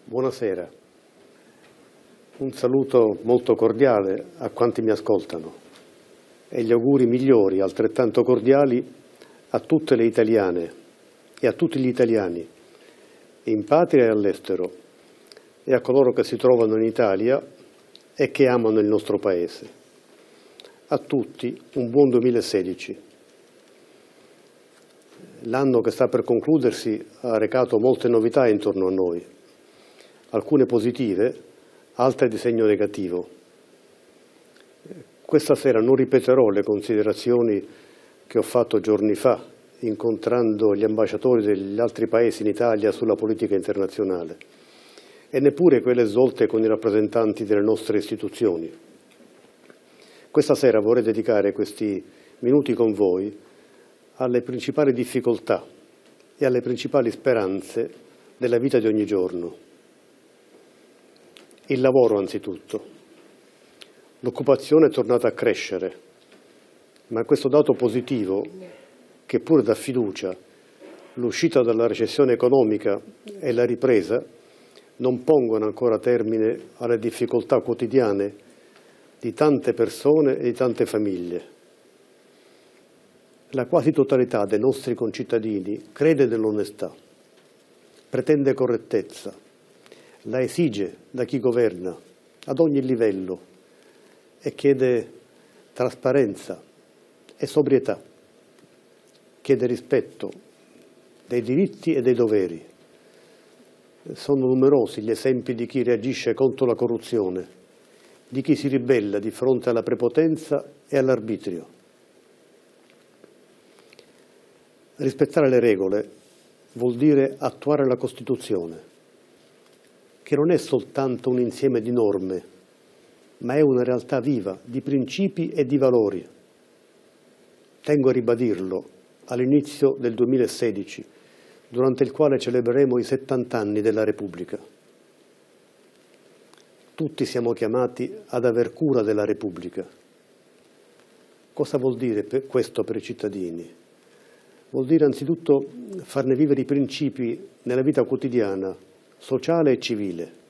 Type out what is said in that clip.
Buonasera. Un saluto molto cordiale a quanti mi ascoltano e gli auguri migliori, altrettanto cordiali, a tutte le italiane e a tutti gli italiani, in patria e all'estero, e a coloro che si trovano in Italia e che amano il nostro Paese. A tutti un buon 2016. L'anno che sta per concludersi ha recato molte novità intorno a noi, alcune positive, altre di segno negativo. Questa sera non ripeterò le considerazioni che ho fatto giorni fa, incontrando gli ambasciatori degli altri paesi in Italia sulla politica internazionale, e neppure quelle svolte con i rappresentanti delle nostre istituzioni. Questa sera vorrei dedicare questi minuti con voi alle principali difficoltà e alle principali speranze della vita di ogni giorno. Il lavoro anzitutto. L'occupazione è tornata a crescere, ma questo dato positivo, che pure dà fiducia, l'uscita dalla recessione economica e la ripresa, non pongono ancora termine alle difficoltà quotidiane di tante persone e di tante famiglie. La quasi totalità dei nostri concittadini crede nell'onestà, pretende correttezza, la esige da chi governa ad ogni livello e chiede trasparenza e sobrietà, chiede rispetto dei diritti e dei doveri. Sono numerosi gli esempi di chi reagisce contro la corruzione, di chi si ribella di fronte alla prepotenza e all'arbitrio. Rispettare le regole vuol dire attuare la Costituzione, che non è soltanto un insieme di norme, ma è una realtà viva di principi e di valori. Tengo a ribadirlo all'inizio del 2016, durante il quale celebreremo i 70 anni della Repubblica. Tutti siamo chiamati ad aver cura della Repubblica. Cosa vuol dire questo per i cittadini? Vuol dire anzitutto farne vivere i principi nella vita quotidiana, sociale e civile.